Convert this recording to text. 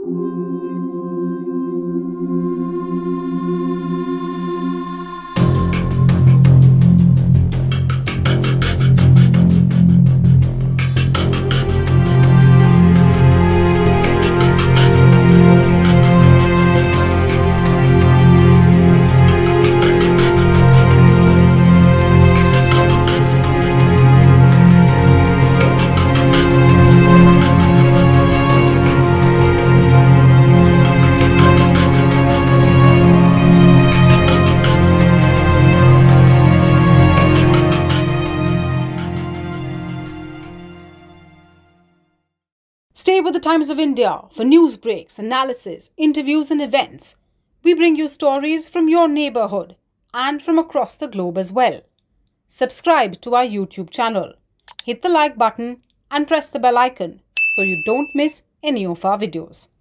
Stay with the Times of India for news breaks, analysis, interviews and events. We bring you stories from your neighborhood and from across the globe as well. Subscribe to our YouTube channel. Hit the like button and press the bell icon so you don't miss any of our videos.